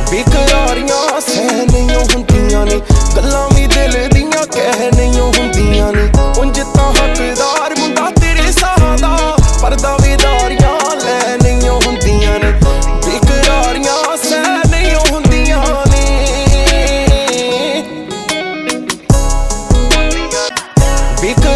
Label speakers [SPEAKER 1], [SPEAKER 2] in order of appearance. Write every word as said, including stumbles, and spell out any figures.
[SPEAKER 1] बेकरारियां सह नहीं हुंदियां ने, गल्लां भी दिल दियां कह नहीं हुंदियां ने। उंज तां हकदार मुंडा तेरे साह दा, पर दावेदारियां लै नहीं हुंदियां ने। बेकरारियां सह नहीं हुंदियां ने। बेक